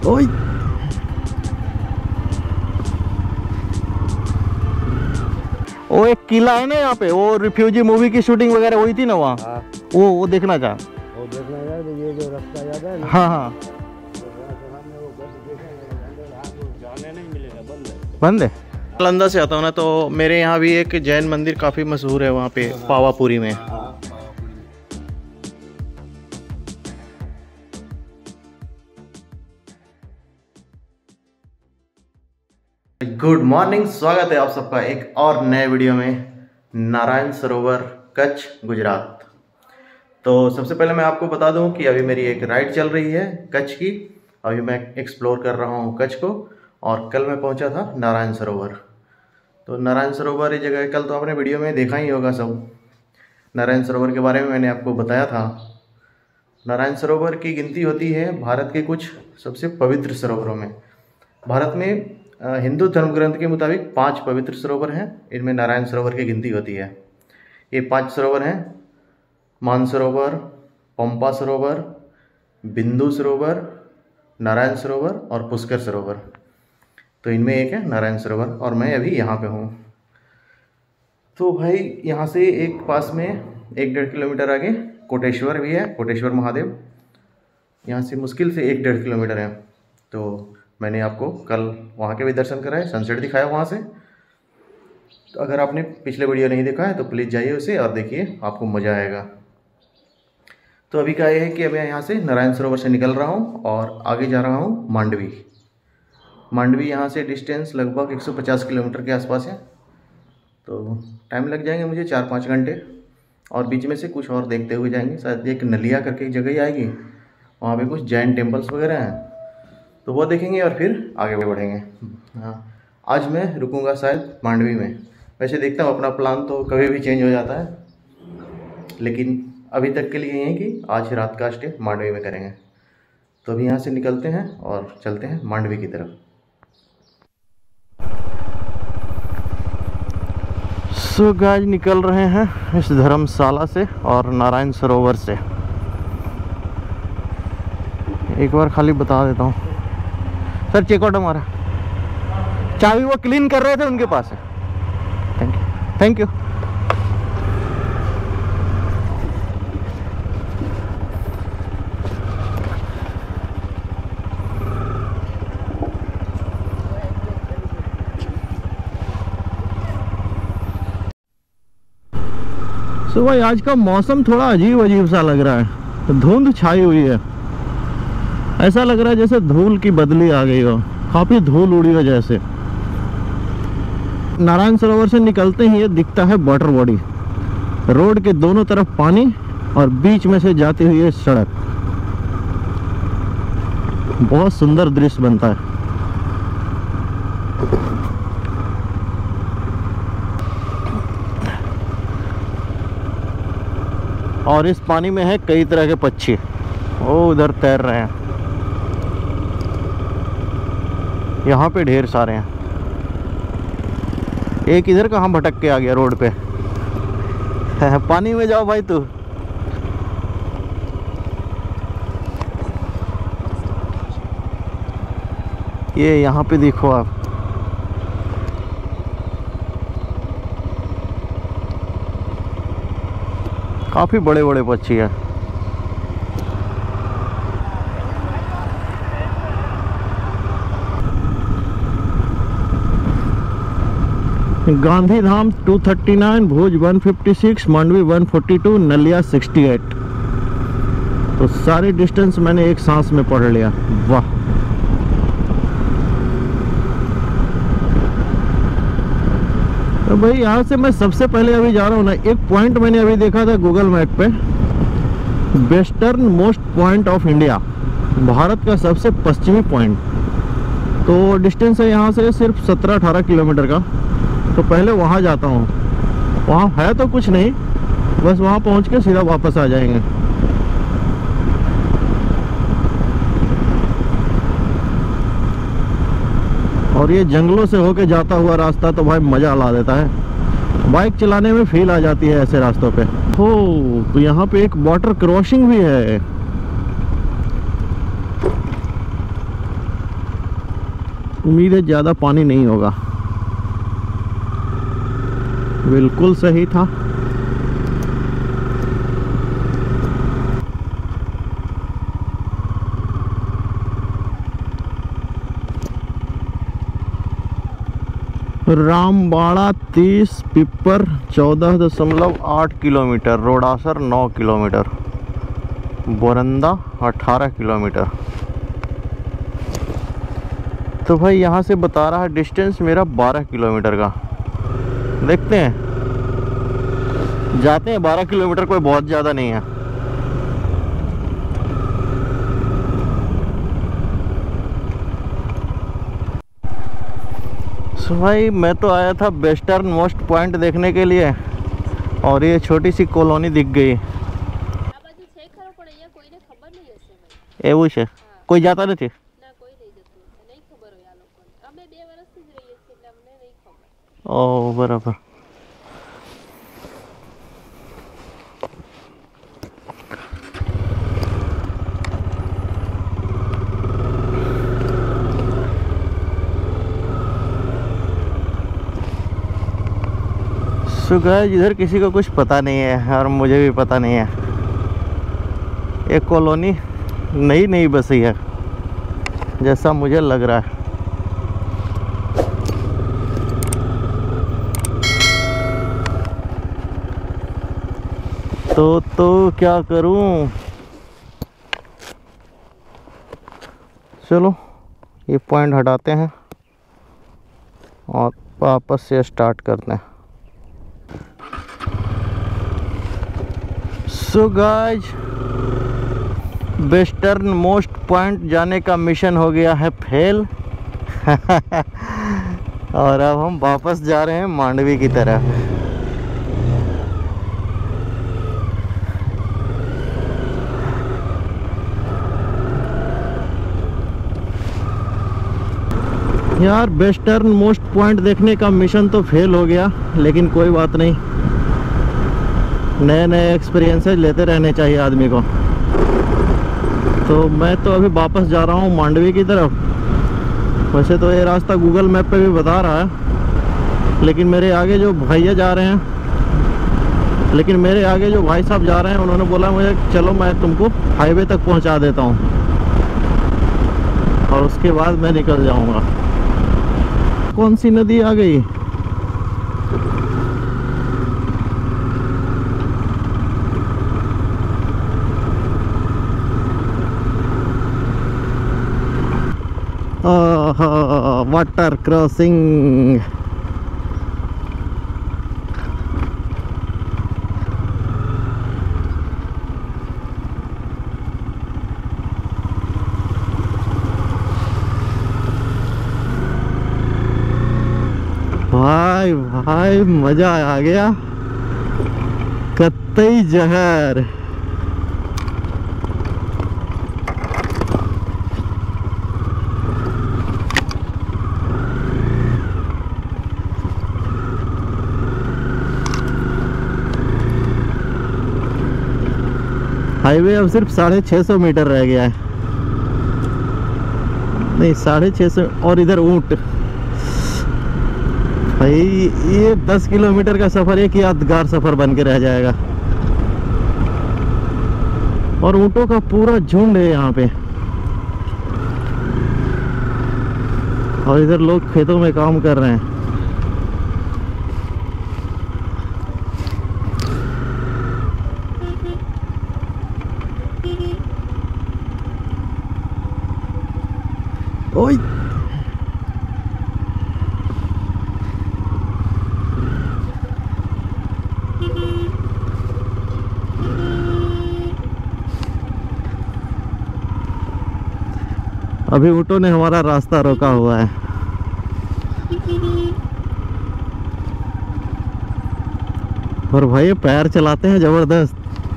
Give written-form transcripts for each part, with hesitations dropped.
ओए वो एक किला है ना यहाँ पे, वो रिफ्यूजी मूवी की शूटिंग वगैरह हुई थी ना वहाँ। हाँ। वो देखना चाह। वो देखना यार, ये जो रास्ता याद है ना? हाँ हाँ जाने नहीं मिलेगा, बंद है। बंद है। नालंदा से आता हूँ ना, तो मेरे यहाँ भी एक जैन मंदिर काफ़ी मशहूर है वहाँ पे पावापुरी में। गुड मॉर्निंग, स्वागत है आप सबका एक और नए वीडियो में नारायण सरोवर कच्छ गुजरात। तो सबसे पहले मैं आपको बता दूं कि अभी मेरी एक राइड चल रही है कच्छ की। अभी मैं एक्सप्लोर कर रहा हूं कच्छ को, और कल मैं पहुंचा था नारायण सरोवर। तो नारायण सरोवर ये जगह कल तो आपने वीडियो में देखा ही होगा सब। नारायण सरोवर के बारे में मैंने आपको बताया था। नारायण सरोवर की गिनती होती है भारत के कुछ सबसे पवित्र सरोवरों में। भारत में हिंदू धर्म ग्रंथ के मुताबिक 5 पवित्र सरोवर हैं, इनमें नारायण सरोवर की गिनती होती है। ये 5 सरोवर हैं: मानसरोवर, पंपा सरोवर, बिंदु सरोवर, नारायण सरोवर और पुष्कर सरोवर। तो इनमें एक है नारायण सरोवर, और मैं अभी यहाँ पे हूँ। तो भाई यहाँ से एक पास में 1-1.5 किलोमीटर आगे कोटेश्वर भी है, कोटेश्वर महादेव। यहाँ से मुश्किल से 1-1.5 किलोमीटर है। तो मैंने आपको कल वहाँ के भी दर्शन कराए, सनसेट दिखाया वहाँ से। तो अगर आपने पिछले वीडियो नहीं देखा है तो प्लीज़ जाइए उसे और देखिए, आपको मज़ा आएगा। तो अभी क्या है कि मैं यहाँ से नारायण सरोवर से निकल रहा हूँ और आगे जा रहा हूँ मांडवी। मांडवी यहाँ से डिस्टेंस लगभग 150 किलोमीटर के आसपास है। तो टाइम लग जाएंगे मुझे 4-5 घंटे, और बीच में से कुछ और देखते हुए जाएंगे। शायद एक नलिया करके एक जगह ही आएगी, वहाँ पे कुछ जैन टेम्पल्स वगैरह हैं, तो वो देखेंगे और फिर आगे बढ़ेंगे। हाँ, आज मैं रुकूंगा शायद मांडवी में। वैसे देखता हूँ, अपना प्लान तो कभी भी चेंज हो जाता है, लेकिन अभी तक के लिए ये है कि आज रात का स्टे मांडवी में करेंगे। तो अभी यहाँ से निकलते हैं और चलते हैं मांडवी की तरफ। सो गाइस, निकल रहे हैं इस धर्मशाला से और नारायण सरोवर से। एक बार खाली बता देता हूँ सर, चेकआउट हमारा, चाबी वो क्लीन कर रहे थे, उनके पास है। Thank you thank you. So भाई, आज का मौसम थोड़ा अजीब अजीब सा लग रहा है। धुंध छाई हुई है, ऐसा लग रहा है जैसे धूल की बदली आ गई हो, काफी धूल उड़ी हो जैसे। नारायण सरोवर से निकलते ही ये दिखता है वाटर बॉडी, रोड के दोनों तरफ पानी और बीच में से जाती हुई ये सड़क। बहुत सुंदर दृश्य बनता है। और इस पानी में है कई तरह के पक्षी, वो उधर तैर रहे हैं। यहाँ पे ढेर सारे हैं। एक इधर कहाँ भटक के आ गया रोड पे। पानी में जाओ भाई तू। ये यहाँ पे देखो आप, काफी बड़े बड़े पक्षी हैं। गांधीधाम 239, भुज 156, मांडवी 142, नलिया 68। तो सारी डिस्टेंस मैंने एक सांस में पढ़ लिया। वाह। तो भाई यहाँ से मैं सबसे पहले अभी जा रहा हूँ ना, एक पॉइंट मैंने अभी देखा था गूगल मैप पे, western most point of India, Bharat का सबसे पश्चिमी पॉइंट। तो डिस्टेंस है यहाँ से सिर्फ 17-18 किलोमीटर का। तो पहले वहाँ जाता हूँ। वहाँ है तो कुछ नहीं, बस वहाँ पहुँच के सीधा वापस आ जाएंगे। और ये जंगलों से होके जाता हुआ रास्ता तो भाई मज़ा ला देता है। बाइक चलाने में फील आ जाती है ऐसे रास्तों पे। हो, तो यहाँ पे एक वाटर क्रॉसिंग भी है। उम्मीद है ज़्यादा पानी नहीं होगा। बिल्कुल सही था। Rambada 30, Pipar 14.8 kilometre, Rodasar 9 kilometre, Boranda 18 kilometre. तो भाई यहाँ से बता रहा है डिस्टेंस मेरा 12 किलोमीटर का। देखते हैं, जाते हैं। 12 किलोमीटर कोई बहुत ज़्यादा नहीं है। सो भाई मैं तो आया था वेस्टर्न मोस्ट पॉइंट देखने के लिए, और ये छोटी सी कॉलोनी दिख गई। એવું છે, કોઈ જાતા નથી? ओ बराबर। सो गाइस, इधर किसी को कुछ पता नहीं है और मुझे भी पता नहीं है। एक कॉलोनी नई नई बसी है जैसा मुझे लग रहा है। तो क्या करूं? चलो ये पॉइंट हटाते हैं और वापस से स्टार्ट करते हैं। So guys, western most point जाने का मिशन हो गया है फेल। और अब हम वापस जा रहे हैं मांडवी की तरफ। यार वेस्टर्न मोस्ट पॉइंट देखने का मिशन तो फेल हो गया, लेकिन कोई बात नहीं, नए नए एक्सपीरियंसेस लेते रहने चाहिए आदमी को। तो मैं तो अभी वापस जा रहा हूँ मांडवी की तरफ। वैसे तो ये रास्ता गूगल मैप पे भी बता रहा है, लेकिन मेरे आगे जो भैया जा रहे हैं, भाई साहब जा रहे हैं, उन्होंने बोला मुझे चलो मैं तुमको हाईवे तक पहुँचा देता हूँ और उसके बाद मैं निकल जाऊँगा। कौन सी नदी आ गई? Water crossing. भाई भाई मजा आ गया, कतई जहर। हाईवे अब सिर्फ 650 मीटर रह गया है, नहीं 650। और इधर ऊंट, भाई ये 10 किलोमीटर का सफर एक यादगार सफर बन के रह जाएगा। और ऊंटों का पूरा झुंड है यहाँ पे, और इधर लोग खेतों में काम कर रहे हैं। ओए अभी ऊँटों ने हमारा रास्ता रोका हुआ है। और भाई पैर चलाते हैं जबरदस्त,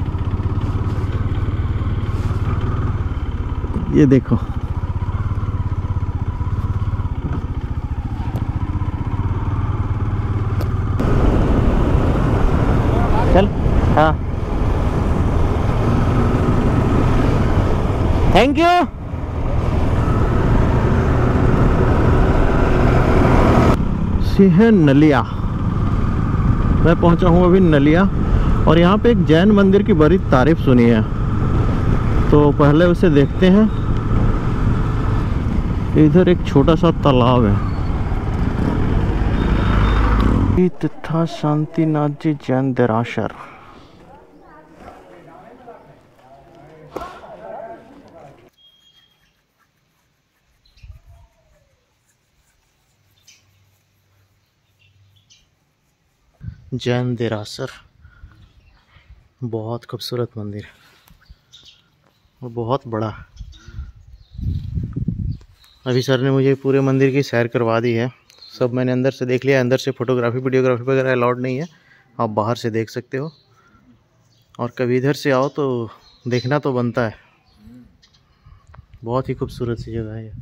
ये देखो। चल हाँ, थैंक यू। ये है नलिया। मैं पहुंचा हूं अभी नलिया, और यहाँ पे एक जैन मंदिर की बड़ी तारीफ सुनी है, तो पहले उसे देखते हैं। इधर एक छोटा सा तालाब है। तथा शांतिनाथ जी जैन देरासर। जैन देरासर बहुत खूबसूरत मंदिर और बहुत बड़ा। अभी सर ने मुझे पूरे मंदिर की सैर करवा दी है, सब मैंने अंदर से देख लिया। अंदर से फोटोग्राफी वीडियोग्राफी वगैरह अलाउड नहीं है, आप बाहर से देख सकते हो। और कभी इधर से आओ तो देखना तो बनता है, बहुत ही खूबसूरत सी जगह है।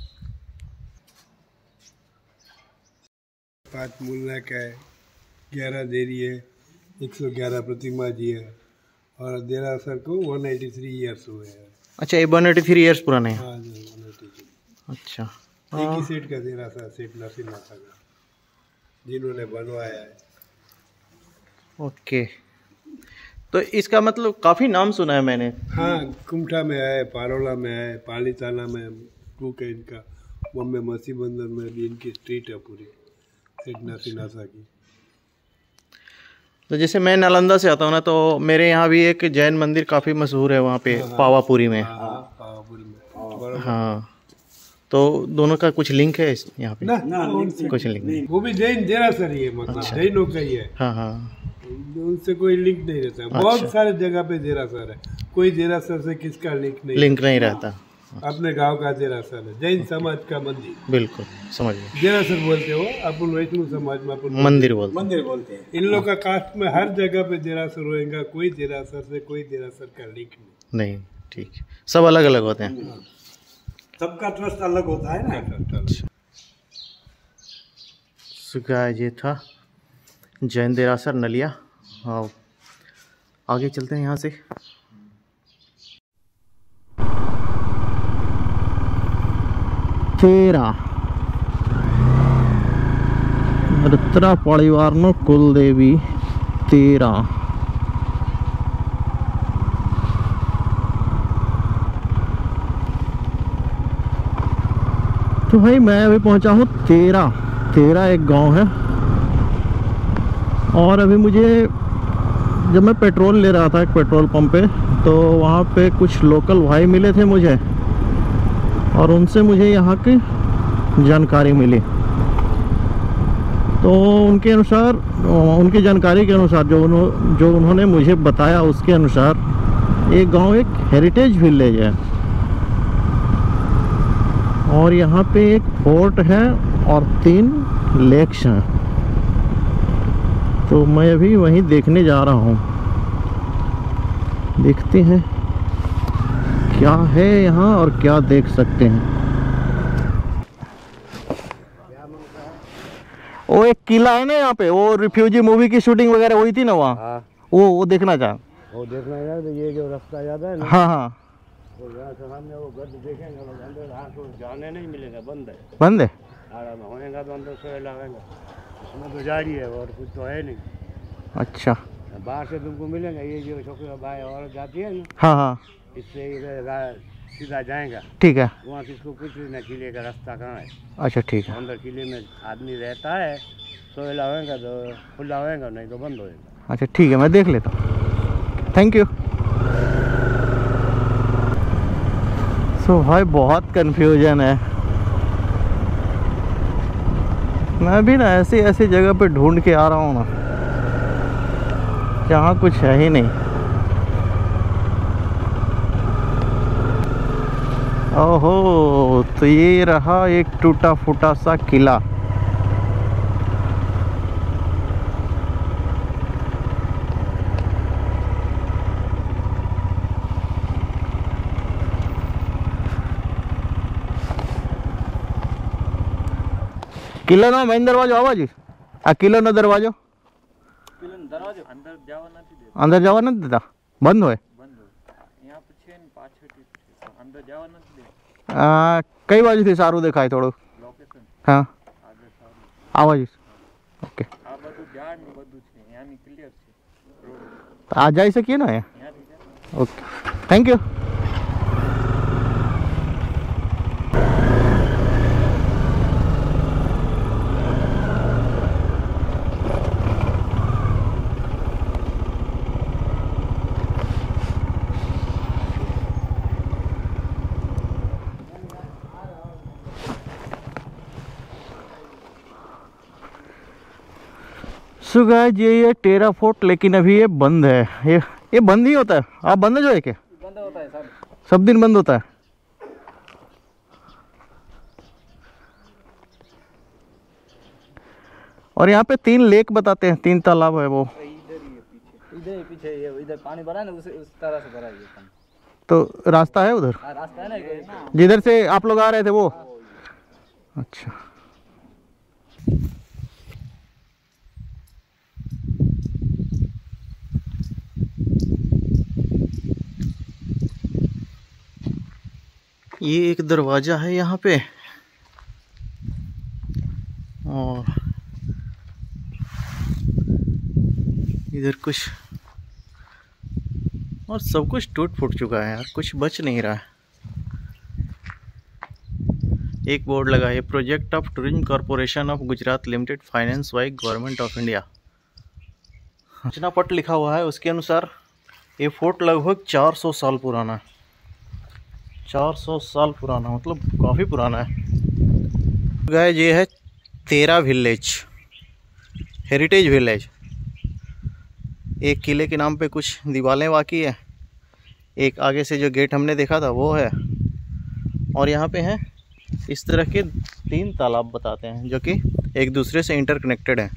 5 मूलक है, 11 देरी है, 111 प्रतिमा जी है, और देरासर को 183 ईयर्स हुए हैं। अच्छा, ये 183 ईयर्स पुराने हैं। हाँ जी, 183। अच्छा, एक ही सेठ का देरासर, सेठ नरसिम्हा का, जिन्होंने बनवाया है। ओके, तो इसका मतलब काफ़ी नाम सुना है मैंने। हाँ, कुमठा में है, पारोला में है, पालीताना में कुक है इनका, बॉम्बे मसी बंदर में भी इनकी स्ट्रीट है पूरी, सेठ नरसिम्हा की। तो जैसे मैं नालंदा से आता हूँ ना, तो मेरे यहाँ भी एक जैन मंदिर काफ़ी मशहूर है वहाँ पे, पावापुरी में। पावापुरी में। हाँ, तो दोनों का कुछ लिंक है यहाँ पे? ना, कुछ लिंक नहीं। वो भी जैन देरासर ही है, मतलब जैनों का ही है। हाँ हाँ, उनसे कोई लिंक नहीं रहता। बहुत सारे जगह पे देरासर है, कोई देरासर से किसका लिंक नहीं रहता। अपने गांव का देरासर है, जैन समाज का मंदिर। बिल्कुल, समझ गए। देरासर बोलते हो, अपन वैष्णव समाज में अपन मंदिर बोलते हैं। इन लोग का कास्ट में हर जगह पे देरासर होएगा, कोई देरासर से कोई देरासर का लिंक नहीं। ठीक, सब अलग अलग होते हैं, सबका ट्रस्ट अलग होता है ना। सुखा ये था जैन देरासर नलिया। हाँ, आगे चलते हैं यहाँ से। तेरा मृत्रा परिवार नो कुल देवी तेरा। तो भाई मैं अभी पहुंचा हूँ तेरा एक गांव है। और अभी मुझे, जब मैं पेट्रोल ले रहा था एक पेट्रोल पंप पे, तो वहाँ पे कुछ लोकल भाई मिले थे मुझे, और उनसे मुझे यहाँ की जानकारी मिली। तो उनके अनुसार, उनकी जानकारी के अनुसार जो उन्होंने मुझे बताया, उसके अनुसार ये गांव एक हेरिटेज विलेज है, और यहाँ पे एक फोर्ट है और 3 लेक्स हैं। तो मैं अभी वहीं देखने जा रहा हूँ, देखते हैं क्या है यहाँ और क्या देख सकते हैं। वो एक किला है ना यहाँ पे, वो रिफ्यूजी मूवी की शूटिंग वगैरह हुई थी ना वहाँ। हाँ, वो देखना चाह। वो देखना यार, तो ये जो रास्ता जाता है ना, हाँ हाँ, वो यहाँ से सामने वो गड्ढे देखेंगे लोग, अंदर हाँ तो जाने नहीं मिलेगा, बंद है। बंद है। आराम होएगा तो अंदर सोए लगाएंगे, उसमें तो जारी है और कुछ तो है नहीं। अच्छा, बाहर से तुमको मिलेगा, ये जो छोकरा भाई और जाती है ना, हाँ हाँ, इससे इधर सीधा जाएगा। ठीक है। वहाँ किसको कुछ ना, किले का रास्ता कहाँ है। अच्छा, ठीक है। अंदर किले में आदमी रहता है, सोएला होएगा तो खुला होएगा, नहीं तो बंद होएगा। अच्छा, ठीक है, मैं देख लेता हूँ। Thank you. सो भाई बहुत कंफ्यूजन है। मैं भी ना ऐसी जगह पे ढूंढ के आ रहा हूँ ना, जहाँ कुछ है ही नहीं। ओहो, तो ये रहा एक टूटा फूटा सा किला। किला ना मेन दरवाજો आवा जी, आ किलो नो दरवाજો अंदर जवा नहीं देता, बंद होए। कई बाजू थी सारू देखाय थोड़ो। हाँ, आवा जी। ઓકે આ બધું ઝાડ ને બધું છે અહીંયાની ક્લિયર છે રોડ તો આ જઈ શકીએ ને અહીંયા? અહીંયાથી જાય. Okay thank you. So guys ये टेरा फोर्ट, लेकिन अभी ये बंद है. ये बंद ही होता है? आप बंद जो है क्या? बंद होता है सब दिन बंद होता है? और यहाँ पे 3 लेक बताते हैं, 3 तालाब है वो. इधर ही पीछे ये इधर पानी भरा है ना, उस तरह से भरा है ये पानी. तो रास्ता है उधर? रास्ता है ना जिधर से आप लोग आ रहे थे वो? अच्छा. ये एक दरवाजा है यहाँ पे, और इधर कुछ, और सब कुछ टूट फूट चुका है यार, कुछ बच नहीं रहा है. एक बोर्ड लगा है, project of tourism corporation of Gujarat limited, finance by government of India. सूचना पट लिखा हुआ है, उसके अनुसार ये फोर्ट लगभग 400 साल पुराना है. 400 साल पुराना मतलब काफ़ी पुराना है. गाइस ये है तेरा विलेज, हेरिटेज विलेज. एक किले के नाम पे कुछ दीवारें बाकी है, एक आगे से जो गेट हमने देखा था वो है, और यहाँ पे हैं इस तरह के 3 तालाब बताते हैं जो कि एक दूसरे से इंटरकनेक्टेड हैं.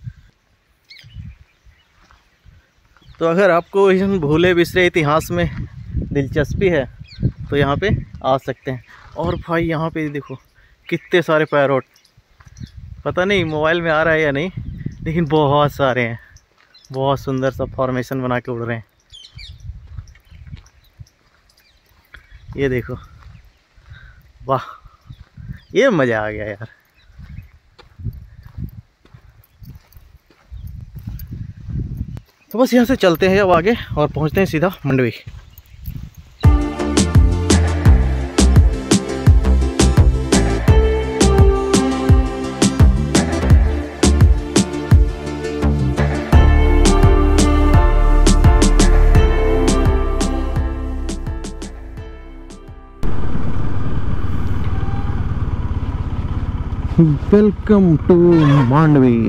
तो अगर आपको इन भूले बिसरे इतिहास में दिलचस्पी है तो यहाँ पे आ सकते हैं. और भाई यहाँ पे देखो कितने सारे पैरोट, पता नहीं मोबाइल में आ रहा है या नहीं, लेकिन बहुत सारे हैं. बहुत सुंदर सा फॉर्मेशन बना के उड़ रहे हैं. ये देखो, वाह, ये मज़ा आ गया यार. तो बस यहाँ से चलते हैं अब आगे और पहुँचते हैं सीधा मंडवी. Welcome to Mandvi.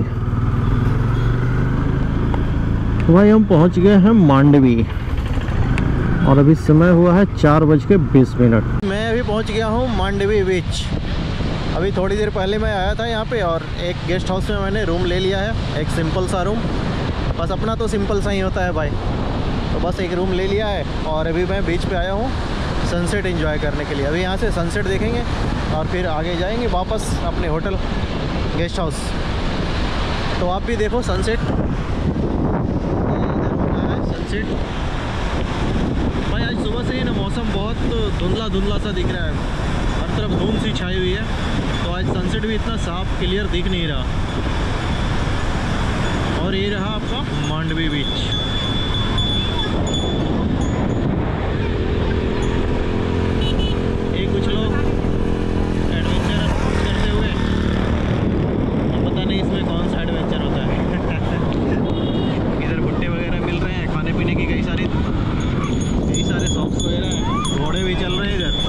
भाई हम पहुंच गए हैं मांडवी, और अभी समय हुआ है 4:20. मैं अभी पहुंच गया हूं मांडवी बीच. अभी थोड़ी देर पहले मैं आया था यहाँ पे, और एक गेस्ट हाउस में मैंने रूम ले लिया है, एक सिंपल सा रूम. बस अपना तो सिंपल सा ही होता है भाई, तो बस एक रूम ले लिया है. और अभी मैं बीच पे आया हूँ सनसेट एंजॉय करने के लिए. अभी यहाँ से सनसेट देखेंगे और फिर आगे जाएंगे वापस अपने होटल गेस्ट हाउस. तो आप भी देखो सनसेट. इधर हो रहा है सनसेट. भाई आज सुबह से ही ना मौसम बहुत धुंधला धुंधला सा दिख रहा है, हर तरफ धूम सी छाई हुई है. तो आज सनसेट भी इतना साफ क्लियर दिख नहीं रहा. और ये रहा आपका मांडवी बीच. कुछ लोग एडवेंचर करते हुए, पता नहीं इसमें कौन सा एडवेंचर होता है. इधर भुट्टे वगैरह मिल रहे हैं, खाने पीने की कई सारे शॉप्स वगैरह हैं, घोड़े भी चल रहे हैं इधर.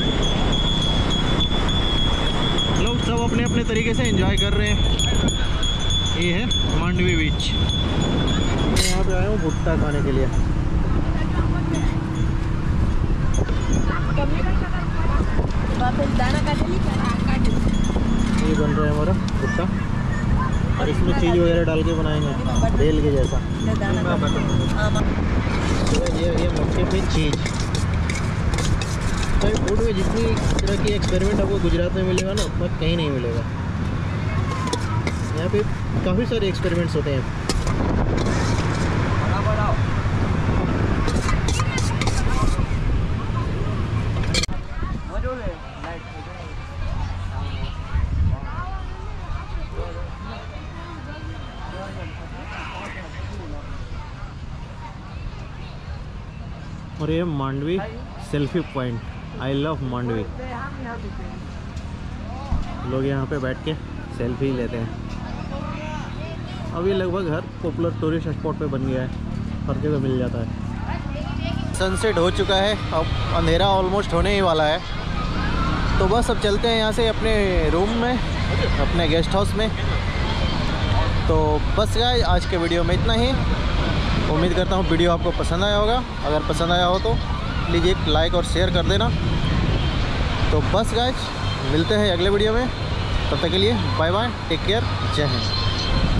लोग सब अपने अपने तरीके से एंजॉय कर रहे हैं. ये है मांडवी बीच. मैं यहाँ पे आया हूँ भुट्टा खाने के लिए. ये बन रहा है हमारा भुट्टा, और इसमें चीज़ वगैरह डाल के बनाएंगे बेल के जैसा. तो ये मक्के पे चीज़. तो फूड में जितनी तरह की एक्सपेरिमेंट आपको गुजरात में मिलेगा ना, उतना कहीं नहीं मिलेगा. यहाँ पे काफ़ी सारे एक्सपेरिमेंट्स होते हैं. और ये Mandvi selfie point. I love Mandvi. लोग यहाँ पे बैठ के सेल्फी लेते हैं। अभी लगभग हर पॉपुलर टूरिस्ट स्पॉट पे बन गया है, हर जगह मिल जाता है। सनसेट हो चुका है, अब अंधेरा ऑलमोस्ट होने ही वाला है। तो बस अब चलते हैं यहाँ से अपने रूम में, अपने गेस्ट हाउस में। तो बस गाइस आज के वीडियो में इतना ही। उम्मीद करता हूँ वीडियो आपको पसंद आया होगा। अगर पसंद आया हो तो प्लीज़ एक लाइक और शेयर कर देना। तो बस गाइस मिलते हैं अगले वीडियो में, तब तक के लिए बाय बाय, टेक केयर, जय हिंद।